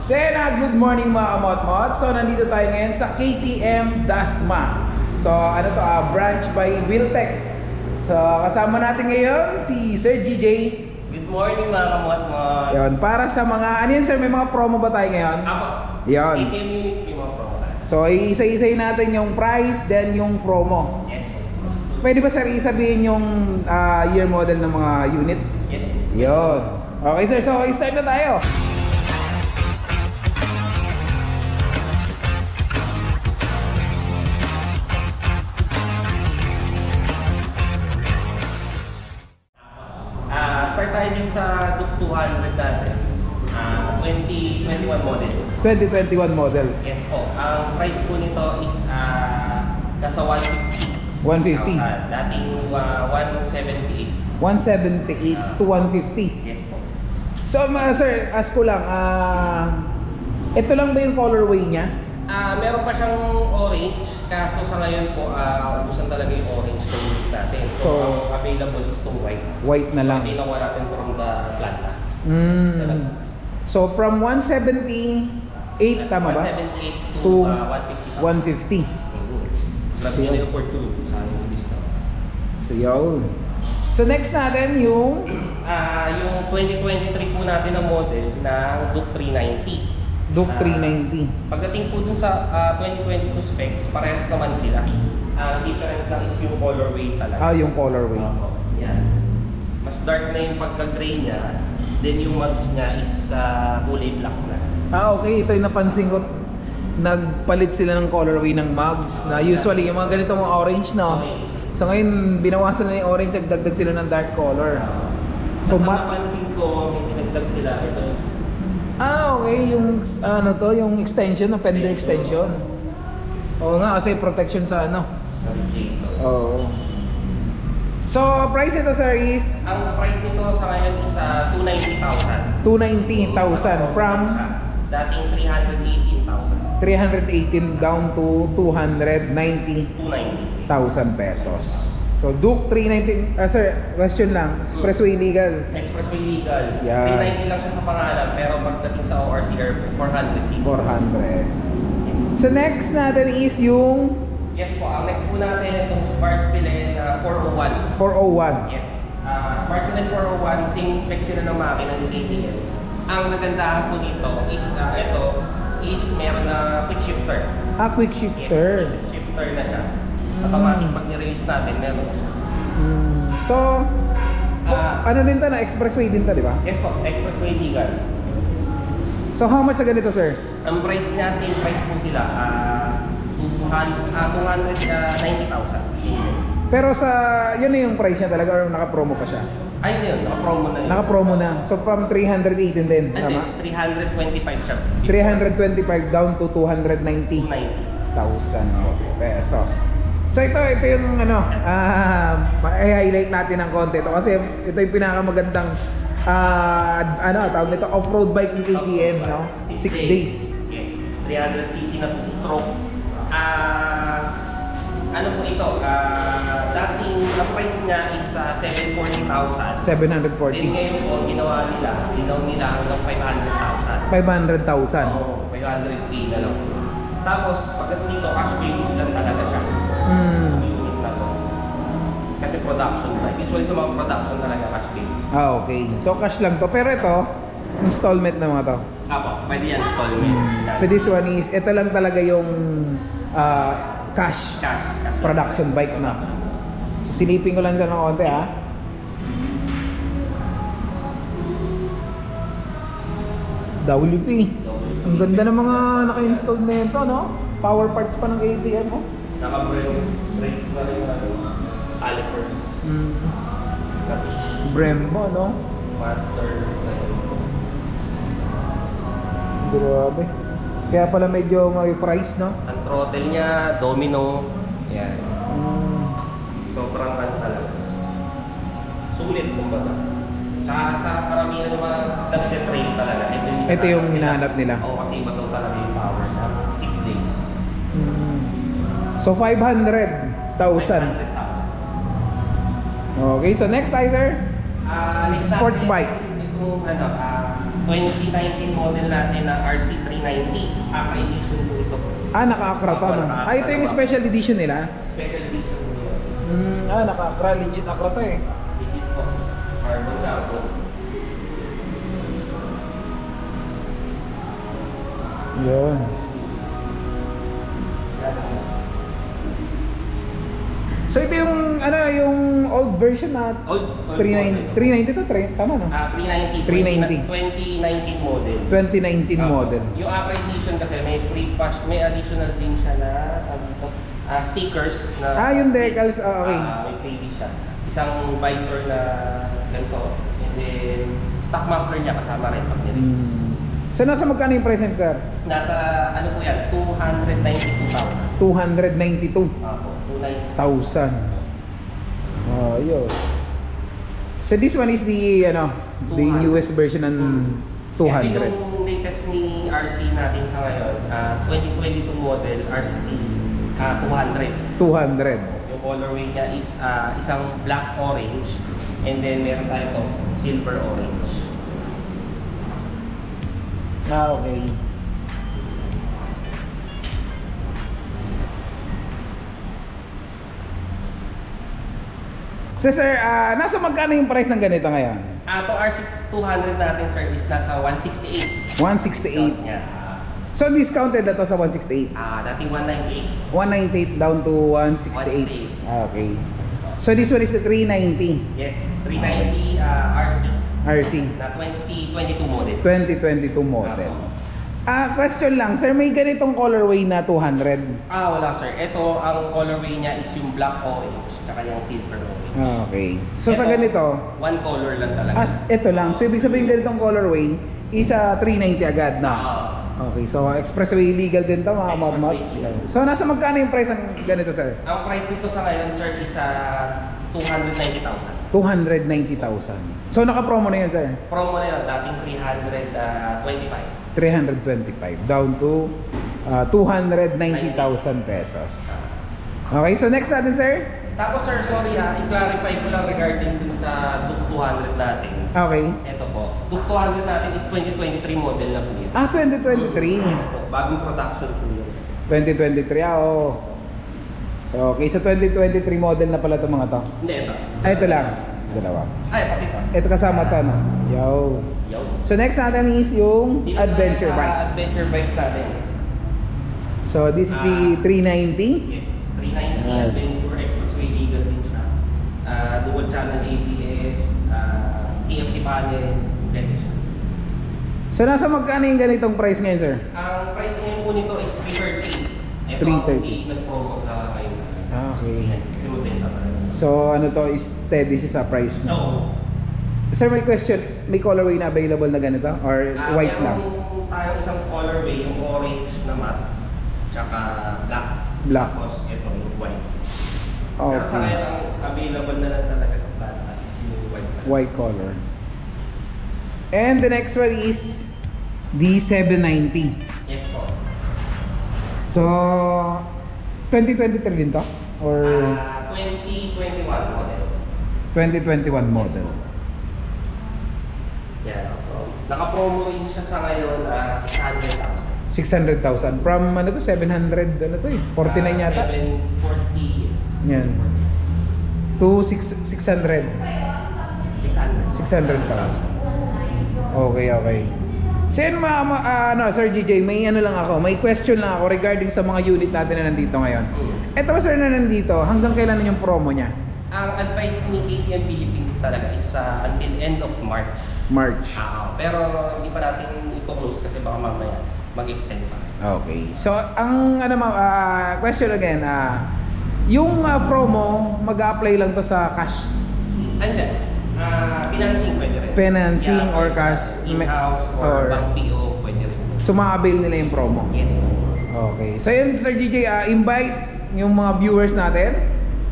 Sena, good morning mga kamot-mot. So nandito tayo ngayon sa KTM Dasma. So ano to, branch by Wiltec. So kasama natin ngayon si Sir GJ. Good morning mga kamot-mot. Yun, para sa mga, ano yun sir, may mga promo ba tayo ngayon? Apo. Yun. KTM units may mga promo tayo. So isa-isay natin yung price, then yung promo. Yes po. Pwede ba sir isabihin yung year model ng mga unit? Yes po. Yun. Okay sir, so start na tayo. Start tayo din sa Duke 200 natin. 2021 model. 2021 model. Yes po. Ang price po nito is nasa 150. 150. Dating 178. 178 to 150. Yes po. So sir, ask ko lang, ito lang ba yung colorway niya? Meron pa siyang orange, kaso sa ngayon po, ubusan talaga yung orange na unit natin. So, ang available is itong white. White na lang. So, ginawa natin from the planta. So from 178, tama ba? 178 To 150. 150. Plus yun yung opportunity sa yung discount. So yun. So next natin yung 2023 po natin na model na Duke 390. Duke 390. Pagdating po dun sa 2022 specs, parehas naman sila. Ang difference lang is yung colorway talaga. Yung colorway. Yan. Mas dark na yung pagka-gray niya, then yung mags niya is kulay black na. Okay, ito yung napansin ko. Nagpalit sila ng colorway ng mugs na usually yung mga ganito mga orange, no? So ngayon binawasan na yung orange, nagdagdag sila ng dark color. So napansin ko, may pinagdag sila ito. Okay, yung ano to, yung extension, ng fender extension. Oo nga, kasi protection sa ano. Sa radiator. Oo. So, price ito sir is? Ang price nito sa ngayon is 290,000. 290,000 from? Dating 318,000. 318 down to 290,000 pesos. So Duke 390, sir, question lang, expressway legal? Expressway legal. Yeah. 390 lang siya sa pangalan, pero pagdating sa ORCR po, 400cc. 400. Yes. So next natin is yung? Yes po, ang next po natin itong Sparkpillen 401. 401. Yes. Sparkpillen 401, same spec sila ng makina ng KTM. Ang nagandahan po nito is, ito is meron na quick shifter. Quick shifter. Yes, quick shifter na siya. Automatic pag ni-release natin, meron na siya. So, ano din to na? Expressway din to, di ba? Yes po, expressway legal. So how much sa ganito sir? Ang price niya, same price po sila, 290,000. Pero sa, yun na yung price niya talaga or naka-promo pa siya? Ayun yun, naka-promo na yun. Naka-promo na. So from 318 din, tama? 325 siya. 325 down to 290,000 pesos. So ito yung ano, i-highlight natin ng konti ito kasi ito yung pinakamagandang tawag nito, off-road bike ni KTM, no? 6 days. Yes. 300cc na 2-stroke. Ano po ito? Dating ang price niya is 740,000. 740. Then ngayon po, ginawa nila hanggang 500,000. 500,000. Oo, 500k na lang. Tapos, pagdating dito, cash basis lang talaga siya. Unit na to. Kasi production bike. Usually sa mga production talaga cash basis. Okay. So cash lang to. Pero ito, installment na mga to. Apo, pwede yan installment. So this one is, ito lang talaga yung cash production bike na. So silipin ko lang siya ng konti ha. WP. Ang ganda ng mga naka-install nito, no? Power parts pa ng KTM, oh. Naka-brakes na rin yung calipers. Brembo, no? Master. Grabe. Kaya pala medyo may price, no? Ang throttle niya, domino. Yan. Sobrang talaga. Sulit, kumbaga. Sa karamihan ng mga nag-trail talaga. Ito yung hinahanap nila. Oo, kasi iba daw talaga yung power na 6 days. So 500,000. 500,000. Okay, so next tayo sir. Next Sports natin bike. is itong 2019 model natin na RC390. AKA edition po ito. Naka-Accra to, no? Ito yung special edition nila? Special edition po yun. Naka-Accra. Legit Accra to eh. Legit po. Carbon na po. Yun. So ito yung yung old version na Old 390 to, tama no? 390. 2019 model. 2019 model. Yung AKA edition kasi may free pass, may additional din siya na stickers na Yung decals, okay. may freebie siya. Isang visor na ganito. And then stock muffler niya kasama rin pag nirelease. So nasa magkano yung present, sir? Nasa ano po yan, 292,000. 292,000. Apo, 290. Yun. So this one is the the 200. newest version ng 200. Ito yung latest ni RC natin sa ngayon, 2022 model RC 200. 200. Yung colorway niya is isang black orange, and then meron tayo to silver orange. Okay. So sir, nasa magkano yung price ng ganito ngayon? To RC200 natin sir is nasa 168. 168. Yeah. So discounted na to sa 168. Dating 198. 198 down to 168. Okay. So this one is the 390 Yes, 390 RC RC na 2022 model. 2022 model. Question lang, sir, may ganitong colorway na 200? Wala sir. Ito, ang colorway niya is yung black orange, tsaka yung silver orange. Okay. So Ito, sa ganito, one color lang talaga. ito lang. So ibig sabihin ganitong colorway is 390 agad na. Okay, so expressway legal din to mga mamot. So nasa magkano yung price ng ganito, sir? Ang price nito sa ngayon sir is 290,000. 290,000. So naka-promo na yan, sir? Promo na yun, dating 325. 325 down to 290,000 pesos. Okay, so next natin, sir? Tapos sir, sorry i-clarify ko lang regarding dun sa Duke 200 natin. Okay. Ito po, Duke 200 natin is 2023 model na po yun. 2023. Yes po, bagong production po yun. 2023, oo. Okay, so 2023 model na pala itong mga to. Hindi, ito. Ito lang. Dalawa. Pati ito. Ito kasama to, no? Yo. Yo. So next natin is yung Dito adventure tayo sa bike. Adventure bikes natin. So this is the 390. Yes, 390 Adventure Expressway legal din siya. Dual channel ABS, TFT panel, pwede siya. So nasa magkano yung ganitong price ngayon, sir? Ang price ngayon po nito is 330. Ito 330. ang hindi nag-promo sa ngayon. Okay. Kasi mabenta pa rin. So ano to, is steady siya sa price na. Oo. Sir, may question, may colorway na available na ganito? Or white lang? Meron tayong isang colorway, yung orange na matte, tsaka black. Black. Tapos ito yung white. Pero sa Okay. ngayon ang available na lang talaga sa planta is yung white. White color. And the next one is the 790. Yes po. So 2023 din to? Or 2021 model. 2021 model? Yeah. Naka-promo rin siya sa ngayon 600,000. 600,000. From ano to? 700, ano to eh? 49 yata? 740, yes. Yan. To 600. 600. 600,000. Okay, okay. So yun Sir GJ, may ano lang ako, may question lang ako regarding sa mga unit natin na nandito ngayon. Eto ba sir na nandito, hanggang kailan na yung promo niya? Ang advice ni KTM Philippines talaga is until end of March. March. Pero hindi pa natin i-close kasi baka mamaya mag-extend pa. Okay. So ang question again, yung promo mag-apply lang to sa cash? Hindi. Financing pwede rin. Financing or cash? In-house or bank PO pwede rin. So ma-avail nila yung promo? Yes. Okay. So yun Sir GJ, invite yung mga viewers natin.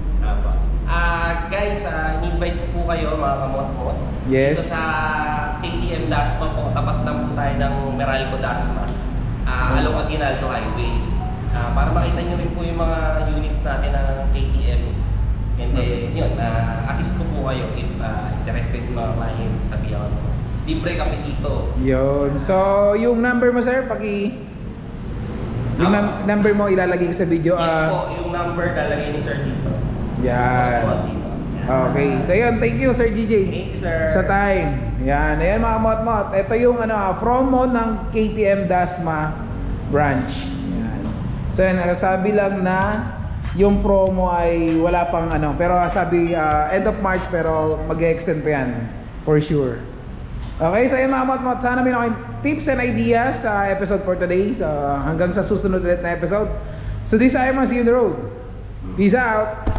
Guys, in-invite po kayo mga kamot-mot. Yes. Dito sa KTM Dasma po, tapat lang po tayo ng Meralco Dasma. Along Aguinaldo Highway. Para makita nyo rin po yung mga units natin ng KTM. And then, yun, assist ko po kayo if interested mga clients sa Beyond. libre kami dito. Yun. So, yung number mo sir, yung number mo ilalagay ko sa video. Yes po, yung number lalagay ni sir dito. Yan. Post po dito. Okay. So yun, thank you Sir GJ. Thank you, sir. Sa time. Yan. Ayan mga mot-mot. Ito yung promo ng KTM Dasma branch. Yan. So yan, sabi lang na yung promo ay wala pang pero sabi end of March pero mag-extend pa yan for sure. Okay, so yun mga mot-mot, sana may tips and ideas sa episode for today. So hanggang sa susunod ulit na episode. So this I see you on the road. Peace out.